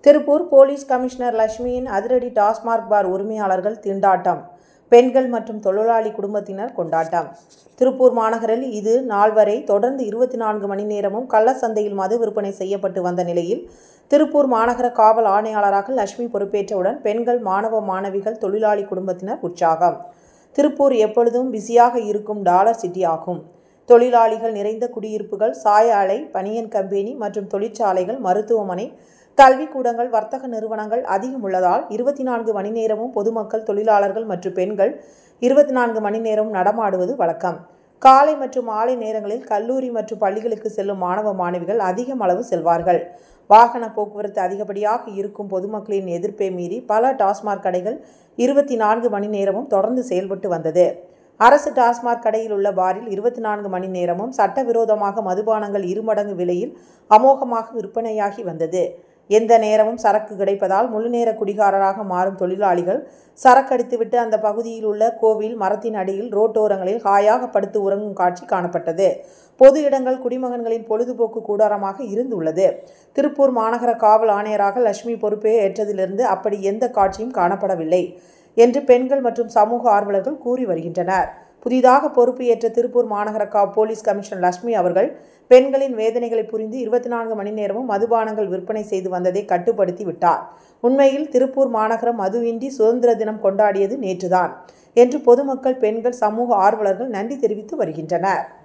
Tiruppur police commissioner லட்சுமியின் அதிரடி டாஸ்மாக் பார் உரிமையாளர்கள் திண்டாட்டம், பெண்கள் மற்றும் தொழிலாளி குடும்பத்தினர் கொண்டாட்டம். திருப்பூர் மாநகரில் இது நாள் வரை தொடர்ந்து 24 மணி நேரமும் கள்ளச்சந்தையில் மது விற்பனை செய்யப்பட்டு வந்த நிலையில், திருப்பூர் மாநகர காவல் ஆணையாளராக லட்சுமி பொறுப்பேற்றவுடன் பெண்கள், மாணவ மாணவிகள், தொழிலாளி குடும்பத்தினர் உற்சாகம். திருப்பூர் எப்பொழுதும் பிஸியாக இருக்கும் டாலர் சிட்டி ஆகும். தொழிலாளிகள் நிறைந்த குடியிருப்புகள், சாய ஆலை, பனியன் கம்பெனி மற்றும் தொழிற்சாலைகள், மருத்துவமனை, கல்விக்கூடங்கள், வர்த்தக நிறுவனங்கள் அதிகம் உள்ளதால் 24 மணி நேரமும் பொதுமக்கள், தொழிலாளர்கள் மற்றும் பெண்கள் 24 மணி நேரமும் நடமாடுவது வழக்கம். காலை மற்றும் மாலை நேரங்களில் கல்லூரி மற்றும் பள்ளிகளுக்கு செல்லும் மாணவ மாணவிகள் அதிகம் அளவு செல்வார்கள். வாகன போக்குவரத்து அதிகப்படியாக இருக்கும் பொதுமக்களின் எதிர்ப்பை மீறி பல டாஸ்மாக் கடைகள் 24 மணி நேரமும் தொடர்ந்து செயல்பட்டு வந்தது. அரசு டாஸ்மாக் கடையில் உள்ள பாரில் 24 மணி நேரமும் சட்டவிரோதமாக மதுபானங்கள் 2 மடங்கு விலையில் அமோகமாக விற்பனையாகி வந்தது. எந்த நேரமும் சரக்கு கிடைப்பதால் முழுநேர குடிகாரராக மாறும் தொழிலாளிகள் சரக்கடித்துவிட்டு அந்த பகுதியில் உள்ள கோவில், மரத்தின் அடியில், ரோட்டோரங்களில் ஹாயாக படுத்து உறங்கும் காட்சி காணப்பட்டது. பொது இடங்கள் குடிமகன்களின் பொழுதுபோக்கு கூடாரமாக இருந்துள்ளது. திருப்பூர் மாநகர காவல் ஆணையராக லட்சுமி பொறுப்பே ஏற்றதிலிருந்து அப்படி எந்த காட்சியும் காணப்படவில்லை என்று பெண்கள் மற்றும் சமூக ஆர்வலர்கள் கூறி வருகின்றனர். புதிதாக பொறுப்பு ஏற்ற திருப்பூர் மாநகர போலீஸ் கமிஷனர் லட்சுமி அவர்கள் பெண்களின் வேதனைகளை புரிந்து 24 மணி நேரமும் மதுபானங்கள் விற்பனை செய்து வந்ததை கட்டுப்படுத்தி விட்டார். உண்மையில் திருப்பூர் மாநகரம் மதுவின்றி சுதந்திர தினம் கொண்டாடியது நேற்றுதான் என்று பொதுமக்கள், பெண்கள், சமூக ஆர்வலர்கள் நன்றி தெரிவித்து வருகின்றனர்.